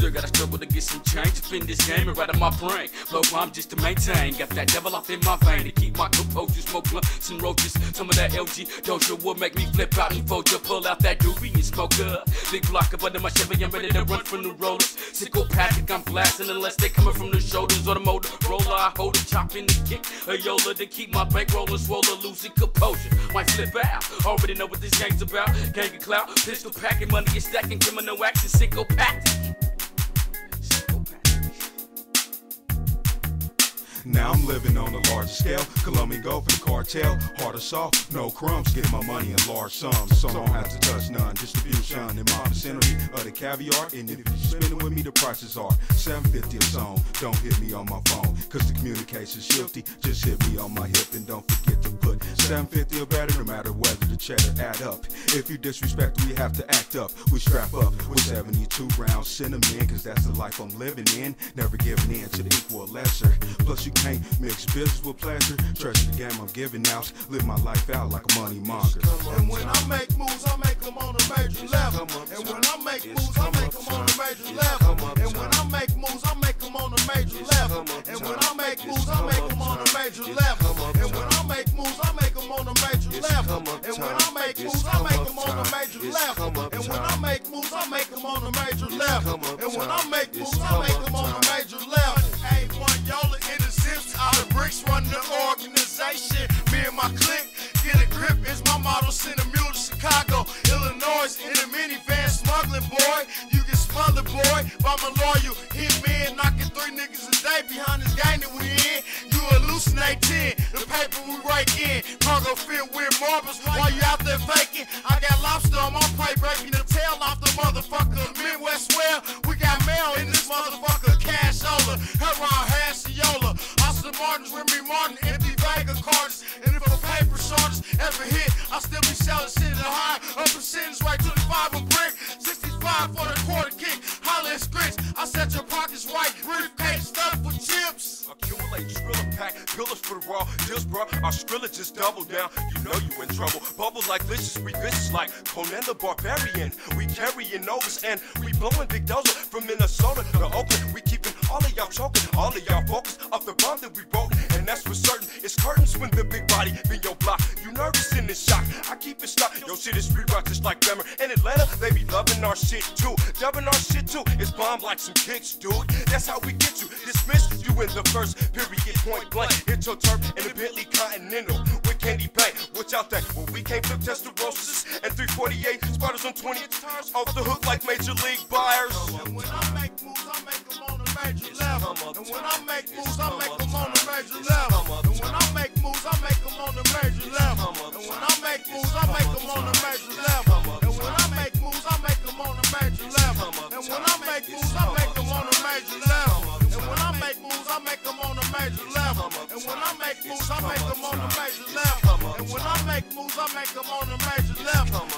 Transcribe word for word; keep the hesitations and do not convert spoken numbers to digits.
Still gotta struggle to get some change up in this game and right in my brain. Blow bomb just to maintain. Got that devil off in my vein to keep my composure. Smoke blunts and roaches. Some of that L G doja will make me flip out and fold you. Pull out that doobie and smoke up. Big block up under my Chevy. I'm ready to run from the rollers. Psychopathic, I'm blasting unless they coming from the shoulders or the motor roller. I hold a chop in the kick. A Yola to keep my bank rolling. Swoller, losing composure. Might flip out. Already know what this game's about. Gang of clout. Pistol packing. Money is stacking. Criminal action. Psychopathic. Now I'm living on a larger scale. Colombian Gulf and the cartel. Hard or soft, no crumbs. Get my money in large sums. So I don't have to touch none. Distribution in my vicinity of the caviar. And if you're spending with me, the prices are seven fifty a song. Don't hit me on my phone, cause the communication's shifty. Just hit me on my hip and don't forget to put seven fifty or better, no matter whether the cheddar add up. If you disrespect, we have to act up. We strap up with seventy-two rounds cinnamon, cause that's the life I'm living in. Never giving in to the equal or lesser. Plus you can't mix business with pleasure. Treasure the game I'm giving out. Live my life out like a money monger. And when I make moves, I make them on a major level. And when I make moves, I make them on a major level. And when I make moves, I make them on a major level. And when I make moves, I make them on a major level. And when I make moves, I make them on a major level. And when I make moves, I make them on a major level. And when I make moves, I make them on a major level. And when I make moves, I make them on a major level. A one Yola in the zips, out of bricks, run the organization. Me and my clique, get a grip is my motto. Send a mule to Chicago, Illinois, in a minivan smuggling, boy. You get smothered, boy, by my lawyer. Hit me and knocking three niggas a day behind this game that we in. You hallucinating, the paper we rake in. Cargo filled with marbles while you out there faking. I got lobster on my plate, breaking the tail off the motherfucker. Midwest well, we got mail in this motherfucker. Cashola, Heron, Hassiola. Austin Martin's, Remy Martin, empty Vega cards. And if a paper shortage ever hit, I still be selling shit at a high. A percentage rate, twenty-five a brick, sixty-five for the quarter kick. Holla and scritch, I set your pockets right. Briefcase stuffed with chips. Accumulate Skrilla pack, pillars for the raw deals, bro. Our Skrilla just double down. You know you in trouble. Bubbles like licious, we vicious like Conan the Barbarian. We carrying overs and we blowing big dozer from Minnesota to Oakland. We keeping all of y'all choking, all of y'all focused off the bomb that we broke. And that's for certain. It's curtains when the big body been your block. You nervous in this shock. I keep it stuck. Yo, shit is free rock just like Bremer. In Atlanta, they be loving our shit too. Dubbing our shit too. It's bomb like some kicks, dude. That's how we get you. Dismissed you in the first period, point blank. Hit your turf in the Bentley Continental with Candy Bank. Watch out that when we came flip Testarossas and three forty-eight spotters on twenty tires off the hook like major league buyers. And when I make moves, I make them on a major level. And when I make moves, I make them on a major level. And when I make moves, I make them on a major level. And when I make moves, I make them on a major level. And when I make moves, I make them on a major level. And when I make moves, I make them on a major level. And when I make moves, I make them on a major level. And when I make moves, I make them on a major level. And when I make moves, I make them on a major level.